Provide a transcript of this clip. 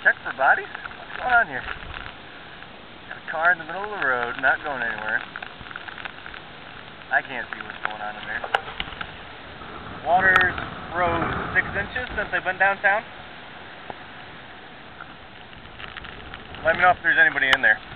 Check for bodies? What's going on here? Got a car in the middle of the road, not going anywhere. I can't see what's going on in there. Water's rose 6 inches since I've been downtown. Let me know if there's anybody in there.